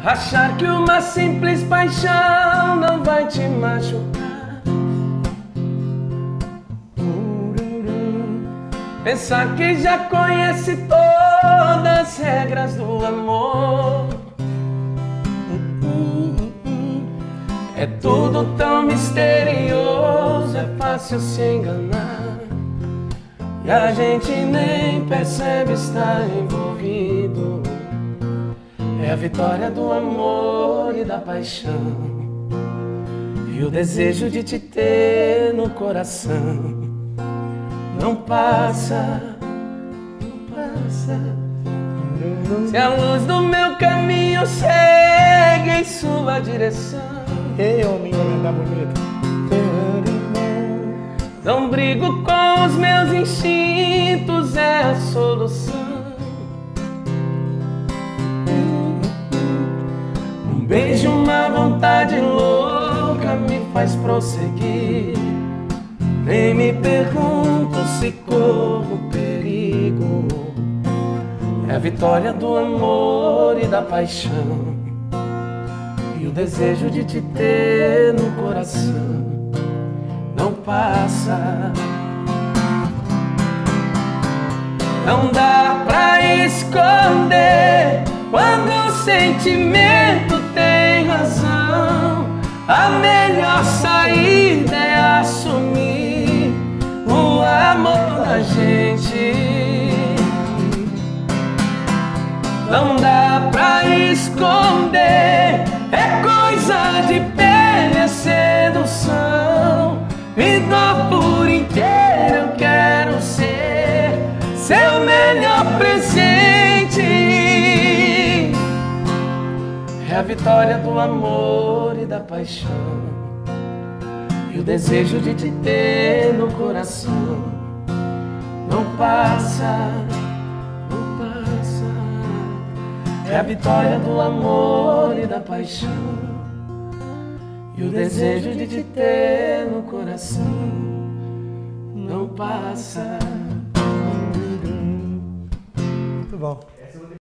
Achar que uma simples paixão não vai te machucar. Pensar que já conhece todas as regras do amor. É tudo tão misterioso, é fácil se enganar. E a gente nem percebe estar envolvido. É a vitória do amor e da paixão, e o desejo de te ter no coração. Não passa, não passa. Se a luz do meu caminho segue em sua direção. Ei, homem, tá bonito. Não brigo com os meus instintos, é a solução. Um beijo, uma vontade louca me faz prosseguir. Nem me pergunto se corro perigo. É a vitória do amor e da paixão, e o desejo de te ter no coração. Não passa. Não dá pra esconder quando o sentimento tem razão. A melhor saída é assumir o amor da gente. Não dá pra esconder, é coisa de pele, é sedução. Me dou por inteiro, eu quero ser seu melhor presente. É a vitória do amor e da paixão, e o desejo de te ter no coração. Não passa, não passa. É a vitória do amor e da paixão, e o desejo de te ter no coração. Não passa. Muito bom.